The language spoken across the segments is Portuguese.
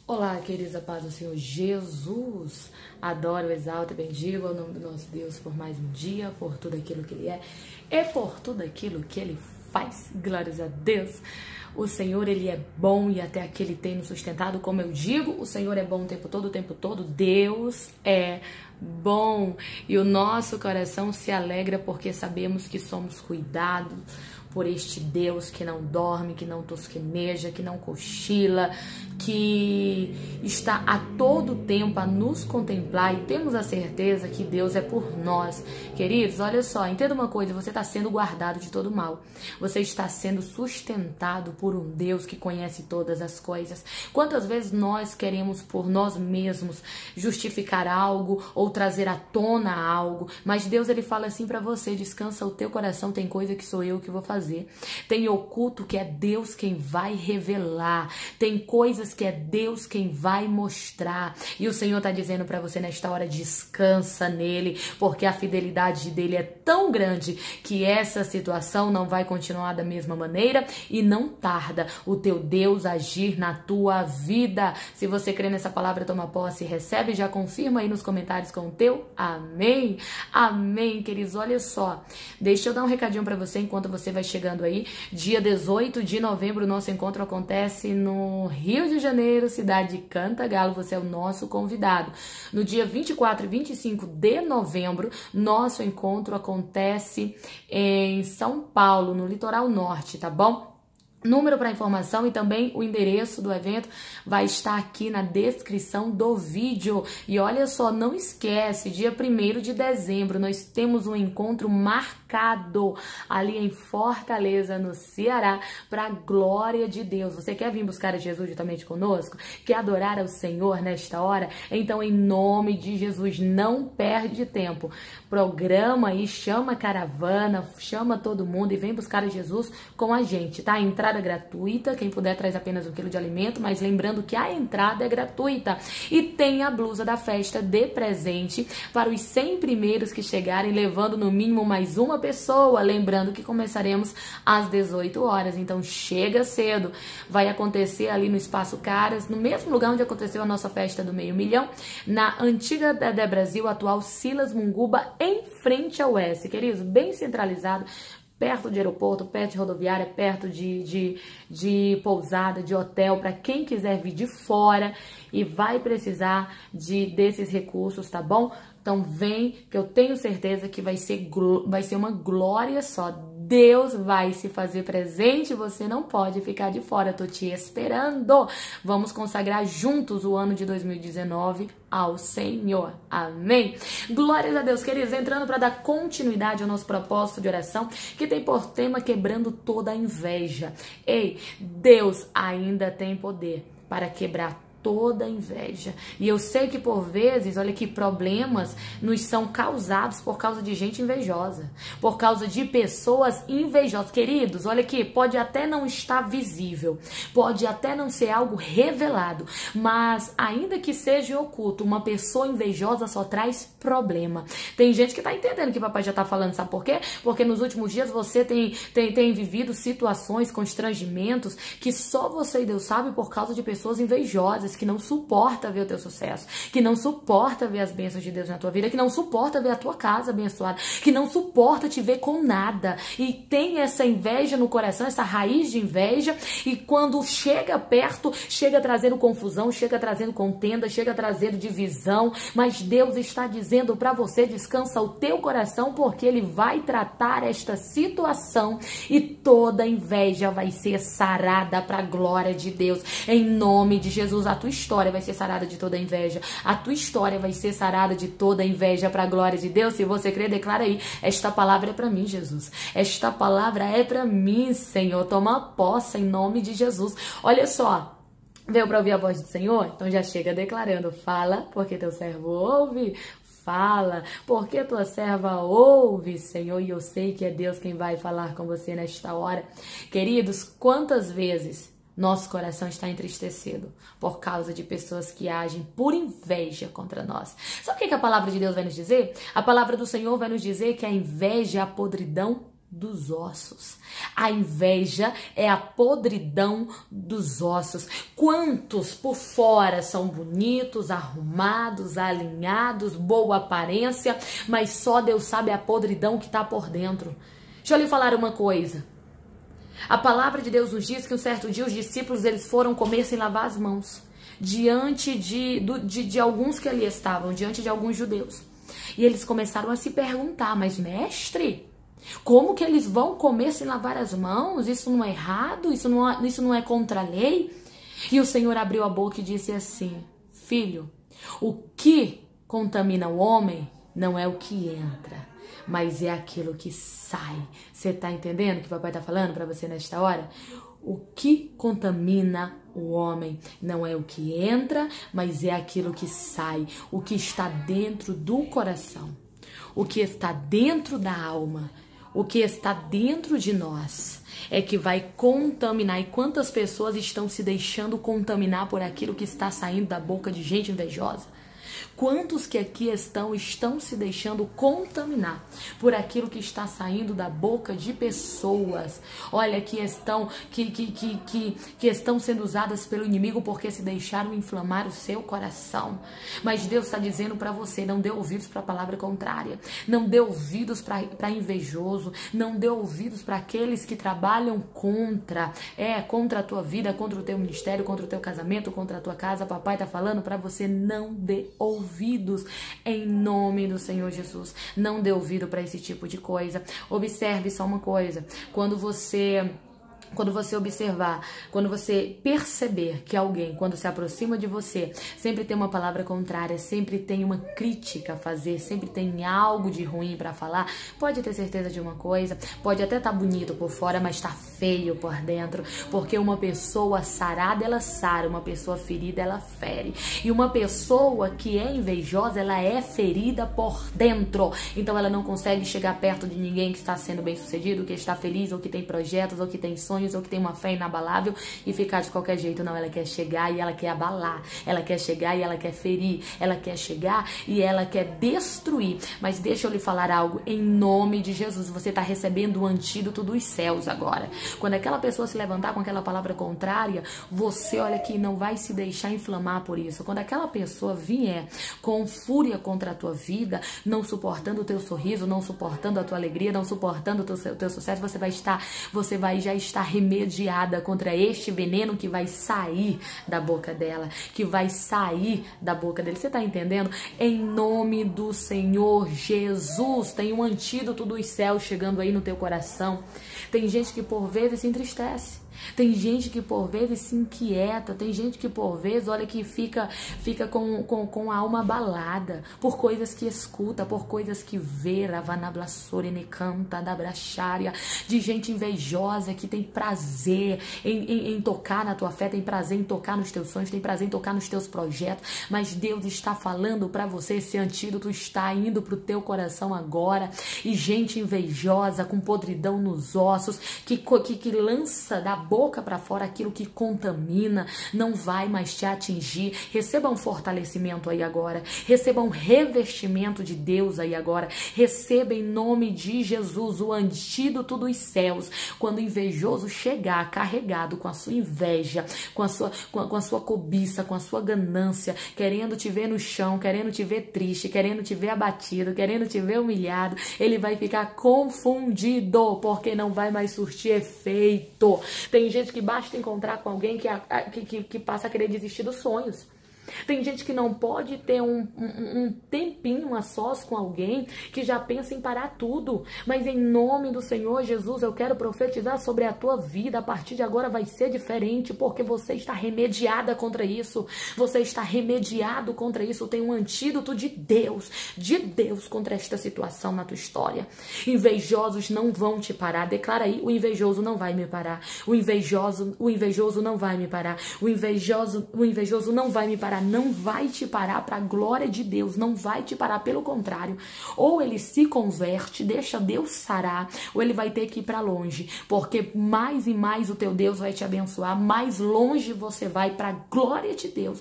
Olá, queridos, a paz do Senhor Jesus. Adoro, exalto e bendigo ao nome do nosso Deus por mais um dia, por tudo aquilo que Ele é e por tudo aquilo que Ele faz. Glórias a Deus. O Senhor, Ele é bom e até aqui Ele tem nos sustentado. Como eu digo, o Senhor é bom o tempo todo, o tempo todo. Deus é bom. E o nosso coração se alegra porque sabemos que somos cuidados por este Deus que não dorme, que não tosqueneja, que não cochila, que está a todo tempo a nos contemplar, e temos a certeza que Deus é por nós. Queridos, olha só, entenda uma coisa, você está sendo guardado de todo mal. Você está sendo sustentado por um Deus que conhece todas as coisas. Quantas vezes nós queremos por nós mesmos justificar algo ou trazer à tona algo, mas Deus, Ele fala assim para você: descansa o teu coração, tem coisa que sou eu que vou fazer. Tem oculto que é Deus quem vai revelar. Tem coisas que é Deus quem vai mostrar. E o Senhor está dizendo para você nesta hora: descansa nele, porque a fidelidade dele é tão grande que essa situação não vai continuar da mesma maneira e não tarda o teu Deus agir na tua vida. Se você crê nessa palavra, toma posse, recebe, já confirma aí nos comentários com o teu amém. Amém, queridos. Olha só, deixa eu dar um recadinho para você enquanto você vai chegando aí. Dia 18 de novembro, nosso encontro acontece no Rio de Janeiro, cidade de Cantagalo. Você é o nosso convidado. No dia 24 e 25 de novembro, nosso encontro acontece em São Paulo, no litoral norte, tá bom? Número para informação e também o endereço do evento vai estar aqui na descrição do vídeo. E olha só, não esquece, dia 1º de dezembro nós temos um encontro marcado ali em Fortaleza, no Ceará, para a glória de Deus. Você quer vir buscar a Jesus juntamente conosco? Quer adorar ao Senhor nesta hora? Então, em nome de Jesus, não perde tempo. Programa aí, chama a caravana, chama todo mundo e vem buscar a Jesus com a gente, tá? Entrada gratuita, quem puder traz apenas 1 quilo de alimento, mas lembrando que a entrada é gratuita. E tem a blusa da festa de presente para os 100 primeiros que chegarem, levando no mínimo mais uma pessoa. Lembrando que começaremos às 18 horas, então chega cedo. Vai acontecer ali no Espaço Caras, no mesmo lugar onde aconteceu a nossa festa do 500 000, na antiga Dedé Brasil, atual Silas Munguba, em frente ao S. Queridos, bem centralizado, perto de aeroporto, perto de rodoviária, perto de pousada, de hotel, para quem quiser vir de fora e vai precisar desses recursos, tá bom? Então vem, que eu tenho certeza que vai ser uma glória só. Deus vai se fazer presente, você não pode ficar de fora, eu tô te esperando. Vamos consagrar juntos o ano de 2019 ao Senhor. Amém? Glórias a Deus, queridos. Entrando para dar continuidade ao nosso propósito de oração, que tem por tema quebrando toda a inveja. Ei, Deus ainda tem poder para quebrar toda inveja. E eu sei que por vezes, olha que problemas nos são causados por causa de gente invejosa, por causa de pessoas invejosas. Queridos, olha aqui, pode até não estar visível, pode até não ser algo revelado, mas ainda que seja oculto, uma pessoa invejosa só traz problema. Tem gente que tá entendendo que papai já tá falando, sabe por quê? Porque nos últimos dias você tem vivido situações, constrangimentos que só você e Deus sabe por causa de pessoas invejosas, que não suporta ver o teu sucesso, que não suporta ver as bênçãos de Deus na tua vida, que não suporta ver a tua casa abençoada, que não suporta te ver com nada, e tem essa inveja no coração, essa raiz de inveja, e quando chega perto, chega trazendo confusão, chega trazendo contenda, chega trazendo divisão. Mas Deus está dizendo para você: descansa o teu coração, porque Ele vai tratar esta situação e toda inveja vai ser sarada para a glória de Deus. Em nome de Jesus, a tua história vai ser sarada de toda inveja. A tua história vai ser sarada de toda inveja para a glória de Deus. Se você crê, declara aí: esta palavra é para mim, Jesus. Esta palavra é para mim, Senhor. Toma posse em nome de Jesus. Olha só, veio para ouvir a voz do Senhor? Então já chega declarando: fala, porque teu servo ouve. Fala, porque tua serva ouve, Senhor, e eu sei que é Deus quem vai falar com você nesta hora. Queridos, quantas vezes nosso coração está entristecido por causa de pessoas que agem por inveja contra nós? Sabe o que a palavra de Deus vai nos dizer? A palavra do Senhor vai nos dizer que a inveja é a podridão dos ossos. A inveja é a podridão dos ossos. Quantos por fora são bonitos, arrumados, alinhados, boa aparência, mas só Deus sabe a podridão que está por dentro. Deixa eu lhe falar uma coisa. A palavra de Deus nos diz que um certo dia os discípulos eles foram comer sem lavar as mãos, diante de alguns que ali estavam, diante de alguns judeus. E eles começaram a se perguntar, mas mestre, como que eles vão comer sem lavar as mãos? Isso não é errado? Isso não é contra a lei? E o Senhor abriu a boca e disse assim, filho, o que contamina o homem não é o que entra, mas é aquilo que sai. Você está entendendo o que o papai está falando para você nesta hora? O que contamina o homem não é o que entra, mas é aquilo que sai. O que está dentro do coração. O que está dentro da alma. O que está dentro de nós é que vai contaminar. E quantas pessoas estão se deixando contaminar por aquilo que está saindo da boca de gente invejosa? Quantos que aqui estão se deixando contaminar por aquilo que está saindo da boca de pessoas, olha, que estão sendo usadas pelo inimigo porque se deixaram inflamar o seu coração. Mas Deus está dizendo para você, não dê ouvidos para a palavra contrária, não dê ouvidos para invejoso, não dê ouvidos para aqueles que trabalham contra a tua vida, contra o teu ministério, contra o teu casamento, contra a tua casa. Papai está falando para você, não dê ouvidos em nome do Senhor Jesus. Não dê ouvido para esse tipo de coisa. Observe só uma coisa. Quando você observar, quando você perceber que alguém, quando se aproxima de você, sempre tem uma palavra contrária, sempre tem uma crítica a fazer, sempre tem algo de ruim para falar, pode ter certeza de uma coisa, pode até estar bonito por fora, mas tá feio por dentro, porque uma pessoa sarada, ela sara, uma pessoa ferida, ela fere, e uma pessoa que é invejosa, ela é ferida por dentro, então ela não consegue chegar perto de ninguém que está sendo bem sucedido, que está feliz, ou que tem projetos, ou que tem sonhos, ou que tem uma fé inabalável e ficar de qualquer jeito. Não, ela quer chegar e ela quer abalar, ela quer chegar e ela quer ferir, ela quer chegar e ela quer destruir. Mas deixa eu lhe falar algo, em nome de Jesus, você está recebendo o antídoto dos céus agora. Quando aquela pessoa se levantar com aquela palavra contrária, você, olha aqui, não vai se deixar inflamar por isso. Quando aquela pessoa vier com fúria contra a tua vida, não suportando o teu sorriso, não suportando a tua alegria, não suportando o teu sucesso, você vai já estar remediada contra este veneno que vai sair da boca dela, que vai sair da boca dele. Você tá entendendo? Em nome do Senhor Jesus, tem um antídoto dos céus chegando aí no teu coração. Tem gente que por vezes se entristece. Tem gente que por vezes se inquieta, tem gente que por vezes, olha, que fica com a alma abalada por coisas que escuta, por coisas que vê, de gente invejosa que tem prazer em tocar na tua fé, tem prazer em tocar nos teus sonhos, tem prazer em tocar nos teus projetos, mas Deus está falando para você, esse antídoto está indo pro teu coração agora, e gente invejosa, com podridão nos ossos, que lança da boca para fora aquilo que contamina, não vai mais te atingir. Receba um fortalecimento aí agora, receba um revestimento de Deus aí agora, receba em nome de Jesus o antídoto dos céus. Quando o invejoso chegar carregado com a sua inveja, com a sua cobiça, com a sua ganância, querendo te ver no chão, querendo te ver triste, querendo te ver abatido, querendo te ver humilhado, ele vai ficar confundido, porque não vai mais surtir efeito. Tem gente que basta encontrar com alguém que passa a querer desistir dos sonhos. Tem gente que não pode ter um tempinho a sós com alguém que já pensa em parar tudo. Mas em nome do Senhor Jesus, eu quero profetizar sobre a tua vida. A partir de agora vai ser diferente, porque você está remediada contra isso. Você está remediado contra isso. Tem um antídoto de Deus contra esta situação na tua história. Invejosos não vão te parar. Declara aí, o invejoso não vai me parar. O invejoso não vai me parar. O invejoso não vai me parar. Não vai te parar para a glória de Deus, não vai te parar, pelo contrário, ou ele se converte, deixa Deus sarar, ou ele vai ter que ir para longe, porque mais e mais o teu Deus vai te abençoar, mais longe você vai para a glória de Deus,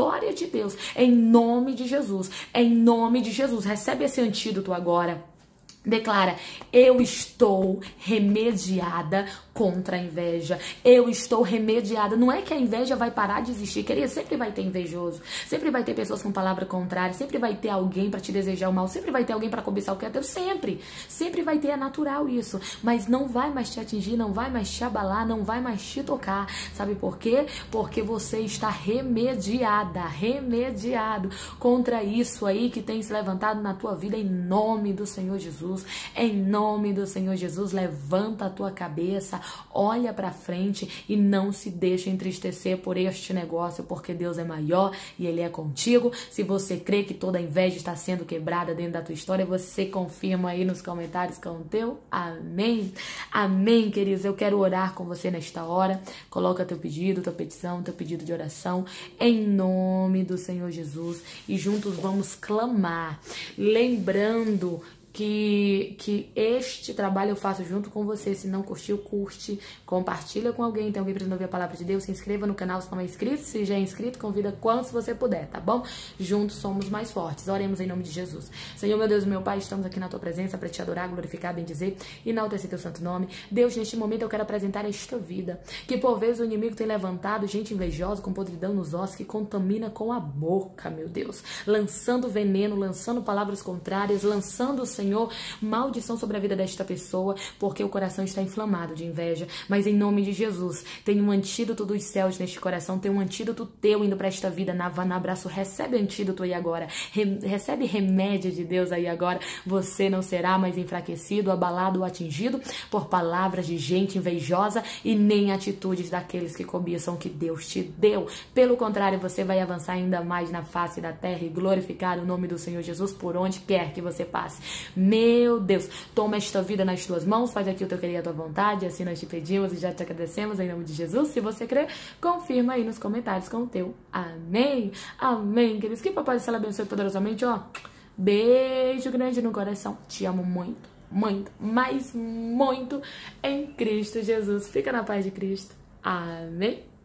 em nome de Jesus, recebe esse antídoto agora. Declara: eu estou remediada contra a inveja. Eu estou remediada. Não é que a inveja vai parar de existir, querida. Sempre vai ter invejoso. Sempre vai ter pessoas com palavra contrária. Sempre vai ter alguém para te desejar o mal. Sempre vai ter alguém para cobiçar o que é teu. Sempre. Sempre vai ter, é natural isso. Mas não vai mais te atingir, não vai mais te abalar, não vai mais te tocar. Sabe por quê? Porque você está remediada, remediado contra isso aí que tem se levantado na tua vida, em nome do Senhor Jesus. Em nome do Senhor Jesus, levanta a tua cabeça, olha para frente e não se deixa entristecer por este negócio, porque Deus é maior e Ele é contigo. Se você crê que toda inveja está sendo quebrada dentro da tua história, você confirma aí nos comentários com o teu amém. Amém, queridos. Eu quero orar com você nesta hora. Coloca teu pedido, tua petição, teu pedido de oração em nome do Senhor Jesus e juntos vamos clamar, lembrando que este trabalho eu faço junto com você. Se não curtiu, curte, compartilha com alguém. Tem alguém precisando ouvir a palavra de Deus? Se inscreva no canal se não é inscrito. Se já é inscrito, convida quantos você puder, tá bom? Juntos somos mais fortes. Oremos em nome de Jesus. Senhor, meu Deus, meu Pai, estamos aqui na tua presença para te adorar, glorificar, bendizer e enaltecer teu santo nome. Deus, neste momento eu quero apresentar esta vida, que por vezes o inimigo tem levantado gente invejosa com podridão nos ossos, que contamina com a boca, meu Deus, lançando veneno, lançando palavras contrárias, lançando, Senhor, maldição sobre a vida desta pessoa, porque o coração está inflamado de inveja. Mas em nome de Jesus, tem um antídoto dos céus neste coração, tem um antídoto teu indo para esta vida. Na abraço, recebe antídoto aí agora, recebe remédio de Deus aí agora. Você não será mais enfraquecido, abalado ou atingido por palavras de gente invejosa e nem atitudes daqueles que cobiçam que Deus te deu. Pelo contrário, você vai avançar ainda mais na face da terra e glorificar o nome do Senhor Jesus por onde quer que você passe. Meu Deus, toma esta vida nas tuas mãos, faz aqui o teu querer e a tua vontade, assim nós te pedimos e já te agradecemos em nome de Jesus. Se você crer, confirma aí nos comentários com o teu amém. Amém, queridos. Que Papai do Céu abençoe poderosamente, ó. Beijo grande no coração. Te amo muito, muito, mas muito em Cristo Jesus. Fica na paz de Cristo. Amém.